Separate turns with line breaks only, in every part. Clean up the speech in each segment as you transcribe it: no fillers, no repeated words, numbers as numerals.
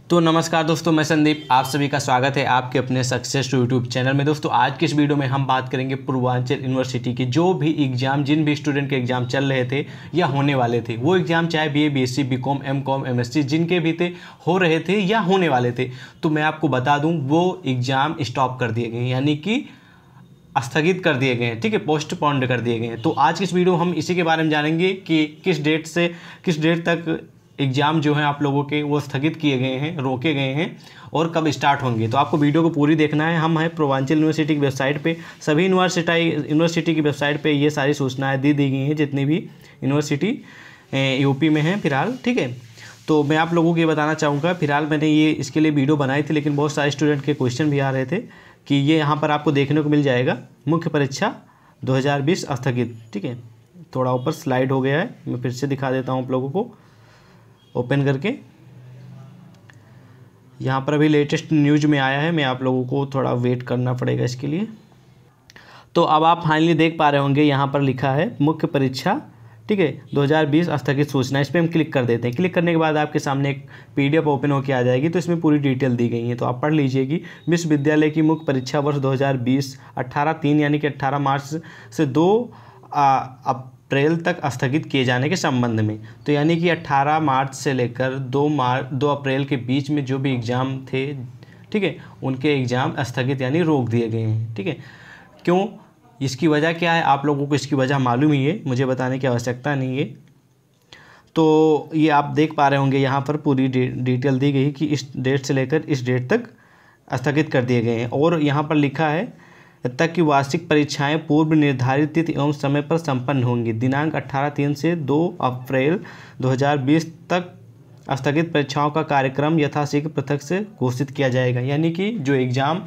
तो नमस्कार दोस्तों, मैं संदीप, आप सभी का स्वागत है आपके अपने सक्सेस टू यूट्यूब चैनल में। दोस्तों आज की इस वीडियो में हम बात करेंगे पूर्वांचल यूनिवर्सिटी की जो भी एग्ज़ाम, जिन भी स्टूडेंट के एग्ज़ाम चल रहे थे या होने वाले थे, वो एग्ज़ाम चाहे BA, BSc, BCom, MCom, MSc जिनके भी थे, हो रहे थे या होने वाले थे, तो मैं आपको बता दूँ वो एग्ज़ाम स्टॉप कर दिए गए हैं, यानी कि स्थगित कर दिए गए हैं। ठीक है, पोस्टपोन्ड कर दिए गए हैं। तो आज की इस वीडियो हम इसी के बारे में जानेंगे कि किस डेट से किस डेट तक एग्ज़ाम जो है आप लोगों के वो स्थगित किए गए हैं, रोके गए हैं और कब स्टार्ट होंगे। तो आपको वीडियो को पूरी देखना है। हम हैं पूर्वांचल यूनिवर्सिटी की वेबसाइट पे, सभी यूनिवर्सिटी की वेबसाइट पे ये सारी सूचनाएं दी गई हैं जितनी भी यूनिवर्सिटी यूपी में हैं फिलहाल। ठीक है, तो मैं आप लोगों को ये बताना चाहूँगा, फिलहाल मैंने ये इसके लिए वीडियो बनाई थी, लेकिन बहुत सारे स्टूडेंट के क्वेश्चन भी आ रहे थे कि ये यहाँ पर आपको देखने को मिल जाएगा, मुख्य परीक्षा 2020 स्थगित। ठीक है, थोड़ा ऊपर स्लाइड हो गया है, मैं फिर से दिखा देता हूँ आप लोगों को ओपन करके। यहाँ पर अभी लेटेस्ट न्यूज में आया है, मैं आप लोगों को थोड़ा वेट करना पड़ेगा इसके लिए। तो अब आप फाइनली देख पा रहे होंगे, यहाँ पर लिखा है मुख्य परीक्षा, ठीक है, 2020 स्थगित सूचना। इस पर हम क्लिक कर देते हैं। क्लिक करने के बाद आपके सामने एक पीडीएफ ओपन होकर आ जाएगी, तो इसमें पूरी डिटेल दी गई है, तो आप पढ़ लीजिएगी। विश्वविद्यालय की मुख्य परीक्षा वर्ष 2020 18/3 यानी कि 18 मार्च से 2 अप्रैल तक स्थगित किए जाने के संबंध में। तो यानी कि 18 मार्च से लेकर 2 अप्रैल के बीच में जो भी एग्ज़ाम थे, ठीक है, उनके एग्ज़ाम स्थगित यानी रोक दिए गए हैं। ठीक है, क्यों, इसकी वजह क्या है, आप लोगों को इसकी वजह मालूम ही है, मुझे बताने की आवश्यकता नहीं है। तो ये आप देख पा रहे होंगे, यहाँ पर पूरी डिटेल दी गई कि इस डेट से लेकर इस डेट तक स्थगित कर दिए गए हैं। और यहाँ पर लिखा है तक कि वार्षिक परीक्षाएं पूर्व निर्धारित तिथि एवं समय पर संपन्न होंगी। दिनांक 18/3 से 2 अप्रैल 2020 तक स्थगित परीक्षाओं का कार्यक्रम यथाशीघ्र पृथक से घोषित किया जाएगा। यानी कि जो एग्ज़ाम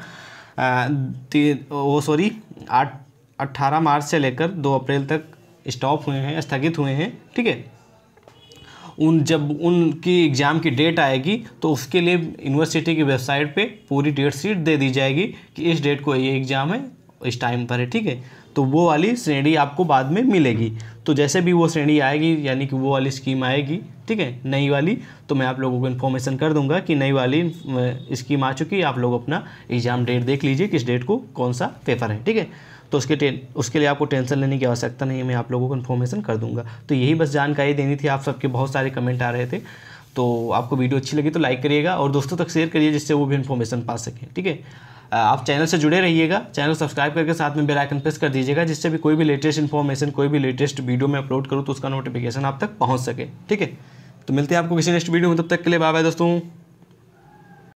18 मार्च से लेकर 2 अप्रैल तक स्टॉप हुए हैं, स्थगित हुए हैं, ठीक है, जब उनकी एग्ज़ाम की डेट आएगी तो उसके लिए यूनिवर्सिटी की वेबसाइट पे पूरी डेट शीट दे दी जाएगी कि इस डेट को ये एग्ज़ाम है, इस टाइम पर है। ठीक है, तो वो वाली श्रेणी आपको बाद में मिलेगी। तो जैसे भी वो श्रेणी आएगी, यानी कि वो वाली स्कीम आएगी, ठीक है, नई वाली, तो मैं आप लोगों को इन्फॉर्मेशन कर दूंगा कि नई वाली स्कीम आ चुकी है। आप लोग अपना एग्ज़ाम डेट देख लीजिए, किस डेट को कौन सा पेपर है। ठीक है, तो उसके लिए आपको टेंशन लेने की आवश्यकता नहीं है, मैं आप लोगों को इन्फॉर्मेशन कर दूंगा। तो यही बस जानकारी देनी थी। आप सबके बहुत सारे कमेंट आ रहे थे, तो आपको वीडियो अच्छी लगी तो लाइक करिएगा और दोस्तों तक शेयर करिए, जिससे वो भी इन्फॉर्मेशन पा सकें। ठीक है, आप चैनल से जुड़े रहिएगा, चैनल सब्सक्राइब करके साथ में बेल आइकन प्रेस कर दीजिएगा, जिससे भी कोई भी लेटेस्ट इन्फॉर्मेशन, कोई भी लेटेस्ट वीडियो में अपलोड करूँ तो उसका नोटिफिकेशन आप तक पहुँच सके। ठीक है, तो मिलते हैं आपको किसी नेक्स्ट वीडियो में, तब तक के लिए बाय बाय दोस्तों।